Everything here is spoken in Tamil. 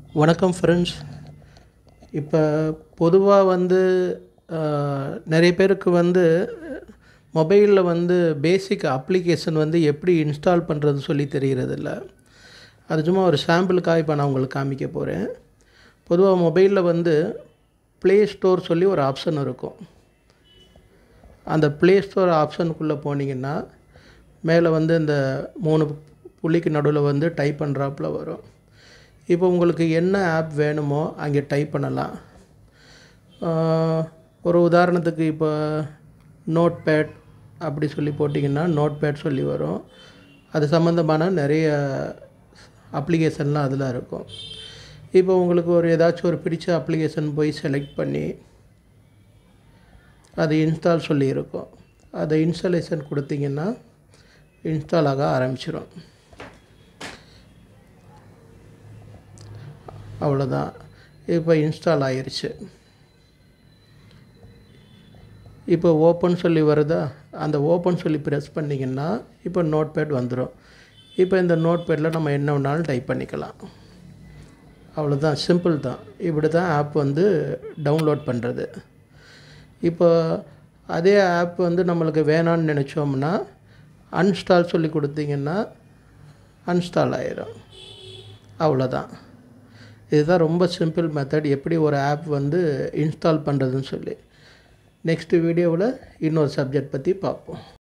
வணக்கம் ஃப்ரெண்ட்ஸ். இப்போ பொதுவாக நிறைய பேருக்கு மொபைலில் பேசிக் அப்ளிகேஷன் எப்படி இன்ஸ்டால் பண்ணுறது சொல்லி தெரிகிறதில்ல. அது சும்மா ஒரு சாம்பிளுக்காக இப்போ நான் உங்களுக்கு காமிக்க போகிறேன். பொதுவாக மொபைலில் ப்ளே ஸ்டோர் சொல்லி ஒரு ஆப்ஷன் இருக்கும். அந்த ப்ளே ஸ்டோர் ஆப்ஷனுக்குள்ளே போனீங்கன்னா மேலே இந்த 3 புள்ளிக்கு நடுவில் டைப் பண்ணுறாப்புல வரும். இப்போ உங்களுக்கு என்ன ஆப் வேணுமோ அங்கே டைப் பண்ணலாம். ஒரு உதாரணத்துக்கு இப்போ நோட் பேட் அப்படி சொல்லி போட்டிங்கன்னா நோட் பேட் சொல்லி வரும். அது சம்மந்தமான நிறைய அப்ளிகேஷன்லாம் அதில் இருக்கும். இப்போ உங்களுக்கு ஏதாச்சும் ஒரு பிடிச்ச அப்ளிகேஷன் போய் செலக்ட் பண்ணி அது இன்ஸ்டால் சொல்லி இருக்கும். அதை இன்ஸ்டாலேஷன் கொடுத்தீங்கன்னா இன்ஸ்டால் ஆக ஆரம்பிச்சிடும். அவ்வளோதான். இப்போ இன்ஸ்டால் ஆயிடுச்சு. இப்போ ஓப்பன் சொல்லி வருதா, அந்த ஓப்பன் சொல்லி ப்ரெஸ் பண்ணிங்கன்னா இப்போ நோட் பேட் வந்துடும். இப்போ இந்த நோட் பேடில் நம்ம என்ன வேணாலும் டைப் பண்ணிக்கலாம். அவ்வளோதான், சிம்பிள் தான். இப்படி தான் ஆப் டவுன்லோட் பண்ணுறது. இப்போ அதே ஆப் நம்மளுக்கு வேணான்னு நினச்சோம்னா அன்ஸ்டால் சொல்லி கொடுத்தீங்கன்னா அன்ஸ்டால் ஆயிடும். அவ்வளோதான். இதுதான் ரொம்ப சிம்பிள் மெத்தட், எப்படி ஒரு ஆப் இன்ஸ்டால் பண்ணுறதுன்னு சொல்லி. நெக்ஸ்ட் வீடியோவில் இன்னொரு சப்ஜெக்ட் பற்றி பார்ப்போம்.